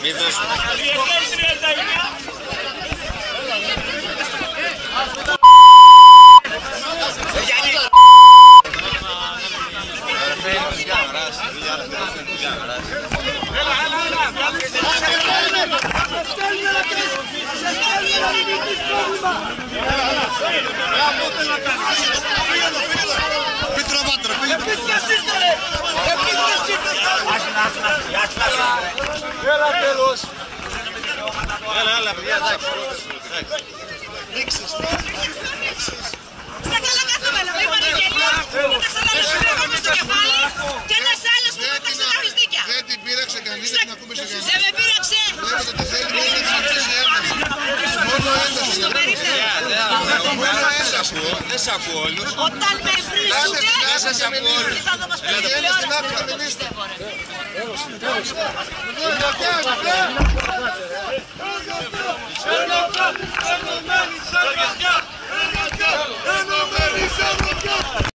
Έλα τέλος. Έλα, παιδιά, εντάξει. Στα καλά καθόμενα, με Βαγγελία, με τα σαλαμίδια στο κεφάλι και ένας άλλος που θα τα ξαναριστήκια. Δεν την πείραξε κανείς, δεν την ακούμε σε κανείς. Δεν με πείραξε. Βλέπετε τι θέλει, μόνο έτσι να ψήσει έμεση. Μόνο ένταση. Μόνο ένταση. Δεν σ' ακούω όλους. Όταν με βρίσκονται, Δεν σας ακούω όλους. θα δω μας Πηγαίνετε στην άκρη, δεν είστε. πέρα.